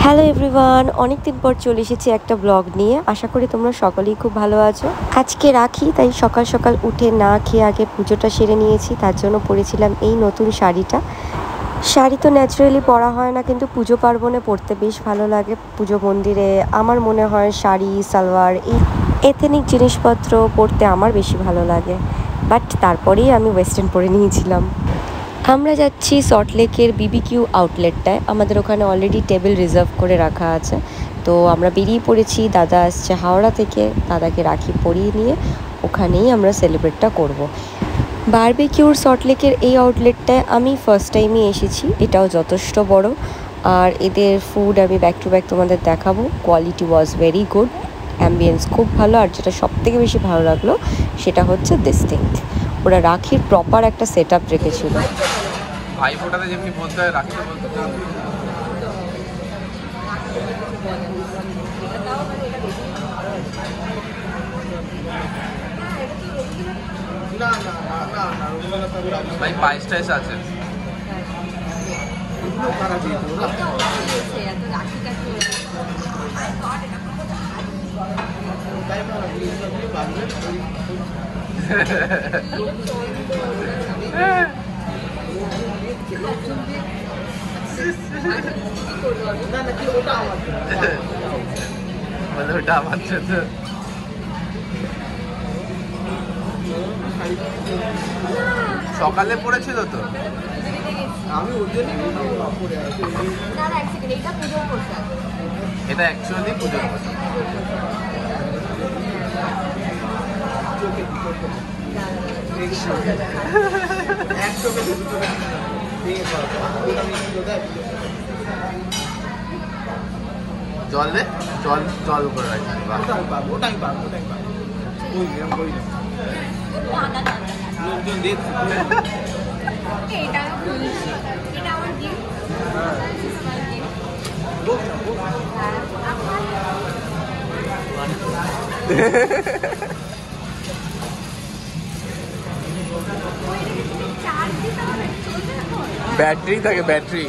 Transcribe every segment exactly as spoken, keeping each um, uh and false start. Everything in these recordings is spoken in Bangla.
হ্যালো এভরিওয়ান, অনেকদিন পর চলে এসেছি একটা ব্লগ নিয়ে। আশা করি তোমরা সকলেই খুব ভালো আছো। আজকে রাখি, তাই সকাল সকাল উঠে না খেয়ে আগে পুজোটা সেরে নিয়েছি। তার জন্য পরেছিলাম এই নতুন শাড়িটা। শাড়ি তো ন্যাচারালি পরা হয় না, কিন্তু পুজো পার্বণে পরতে বেশ ভালো লাগে। পুজো মন্দিরে আমার মনে হয় শাড়ি, সালোয়ার, এই এথেনিক জিনিসপত্র পরতে আমার বেশি ভালো লাগে। বাট তারপরেই আমি ওয়েস্টার্ন পরে নিয়েছিলাম। আমরা যাচ্ছি সল্টলেকের বিবিকিউ আউটলেটটায়। আমাদের ওখানে অলরেডি টেবিল রিজার্ভ করে রাখা আছে, তো আমরা বেরিয়ে পড়েছি। দাদা আসছে হাওড়া থেকে, দাদাকে রাখি পরিয়ে নিয়ে ওখানেই আমরা সেলিব্রেটটা করব। বারবিকিউর সল্টলেকের এই আউটলেটটায় আমি ফার্স্ট টাইমই এসেছি। এটাও যথেষ্ট বড়, আর এদের ফুড আমি ব্যাক টু ব্যাক তোমাদের দেখাবো। Quality was very good, ambience খুব ভালো, আর যেটা সবথেকে বেশি ভালো লাগলো সেটা হচ্ছে দিস থিং, ওরা রাখির প্রপার একটা সেট আপ রেখেছিল। ভাই ফোটাতে যেমনি বলতে হয় রাখিতে বলতে ভাই পায়েস টাইস আছে। ওটা আমার জন্য সকালে পড়েছিল তো, আমি ওর জন্য এটা অ্যাকচুয়ালি পুজোর পোশাক। জল দে, জল জল করে রাখি। ব্যাটারি থাকে, ব্যাটারি।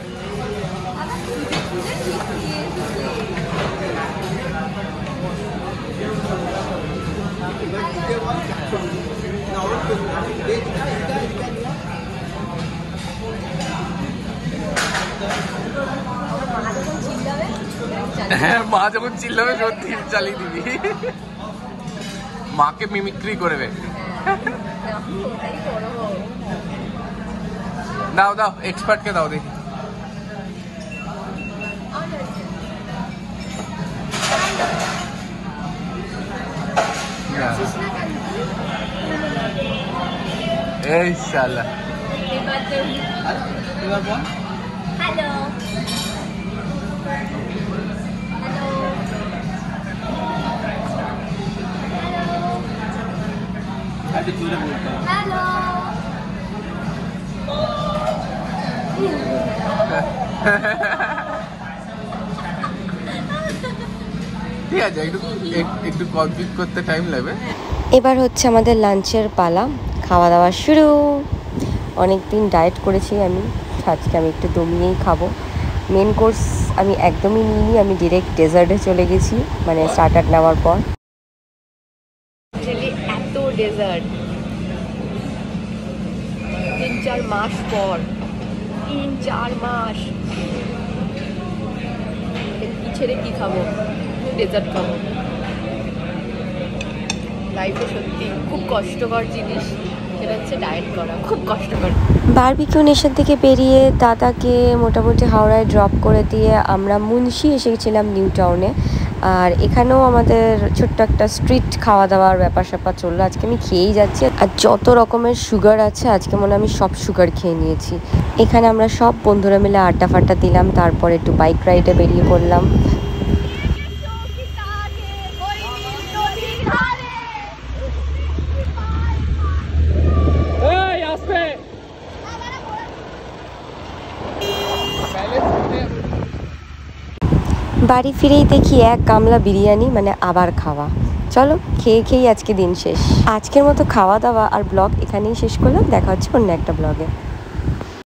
হ্যাঁ, মা যখন চিল্লাবে সত্যি চালিয়ে দিবি। মাকে মিমিক্রি করবে। দাও দাও, এক্সপার্টকে দাও দেখি। এই শালা হ্যালো হ্যালো। ঠিক আছে, একটু একটু কমপ্লিট করতে টাইম লাগবে। এবার হচ্ছে আমাদের লাঞ্চের পালা, খাওয়া দাওয়া শুরু। অনেক দিন ডায়েট করেছি আমি, আজকে আমি একটু দমিয়েই খাবো। মেন কোর্স আমি একদমই নিইনি, আমি ডিরেক্ট ডেজার্টে চলে গেছি, মানে স্টার্টার নেওয়ার পর। এত ডেজার্ট তিন চার মাস পর, তিন চার মাস কি ছেড়ে কি খাবো, ডেজার্ট খাবো। লাইফে সত্যি খুব কষ্টকর জিনিস, সেটা হচ্ছে ডায়েট করা, খুব কষ্টকর। বারবিকিউ নেশন থেকে বেরিয়ে দাদাকে মোটামুটি হাওড়ায় ড্রপ করে দিয়ে আমরা মুন্সি এসে গেছিলাম নিউ টাউনে। আর এখানেও আমাদের ছোট্ট একটা স্ট্রিট খাওয়া দাওয়ার ব্যাপার স্যাপার চললো। আজকে আমি খেয়েই যাচ্ছি, আর যত রকমের সুগার আছে আজকে মনে আমি সব সুগার খেয়ে নিয়েছি। এখানে আমরা সব বন্ধুরা মিলে আড্ডা ফাড্ডা দিলাম, তারপর একটু বাইক রাইডে বেরিয়ে পড়লাম। বাড়ি ফিরেই দেখি এক গামলা বিরিয়ানি, মানে আবার খাওয়া। চলো খেয়ে খেয়েই আজকে দিন শেষ। আজকের মতো খাওয়া দাওয়া আর ব্লগ এখানেই শেষ করলাম। দেখা হচ্ছে অন্য একটা ব্লগে।